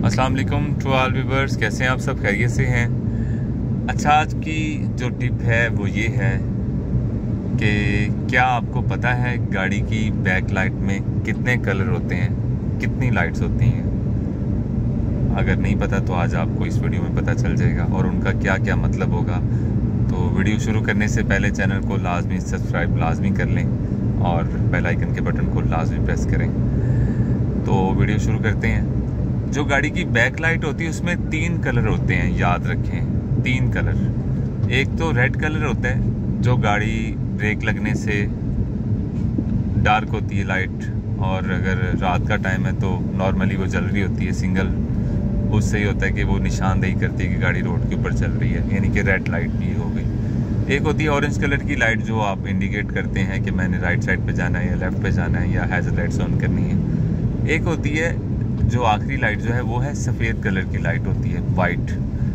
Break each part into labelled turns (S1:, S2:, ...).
S1: अस्सलाम वालेकुम to all viewers, कैसे हैं आप सब? खैरियत से हैं? अच्छा, आज की जो टिप है वो ये है कि क्या आपको पता है गाड़ी की बैक लाइट में कितने कलर होते हैं, कितनी लाइट्स होती हैं? अगर नहीं पता तो आज आपको इस वीडियो में पता चल जाएगा और उनका क्या क्या मतलब होगा। तो वीडियो शुरू करने से पहले चैनल को लाजमी सब्सक्राइब लाजमी कर लें और बेल आइकन के बटन को लाजमी प्रेस करें। तो वीडियो शुरू करते हैं। जो गाड़ी की बैक लाइट होती है उसमें 3 कलर होते हैं, याद रखें 3 कलर। एक तो रेड कलर होता है जो गाड़ी ब्रेक लगने से डार्क होती है लाइट, और अगर रात का टाइम है तो नॉर्मली वो जल रही होती है सिंगल। उससे ही होता है कि वो निशानदेही करती है कि गाड़ी रोड के ऊपर चल रही है, यानी कि रेड लाइट भी हो गई। एक होती है ऑरेंज कलर की लाइट जो आप इंडिकेट करते हैं कि मैंने राइट साइड पे जाना है या लेफ्ट पे जाना है या हैज़र लाइट्स ऑन करनी है। एक होती है जो आखिरी लाइट जो है वो है सफ़ेद कलर की लाइट होती है, वाइट।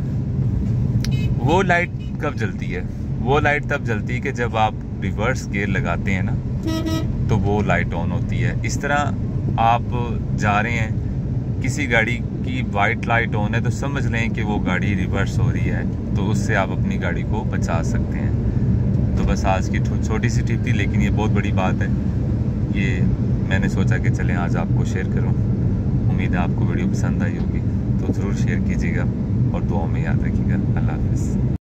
S1: वो लाइट कब जलती है? वो लाइट तब जलती है कि जब आप रिवर्स गियर लगाते हैं ना, तो वो लाइट ऑन होती है। इस तरह आप जा रहे हैं, किसी गाड़ी की वाइट लाइट ऑन है तो समझ लें कि वो गाड़ी रिवर्स हो रही है, तो उससे आप अपनी गाड़ी को बचा सकते हैं। तो बस आज की छोटी सी टिप थी, लेकिन ये बहुत बड़ी बात है। ये मैंने सोचा कि चलें आज आपको शेयर करूं। उम्मीद है आपको वीडियो पसंद आई होगी, तो ज़रूर शेयर कीजिएगा और दुआओं में याद रखिएगा। अल्लाह हाफ़िज़।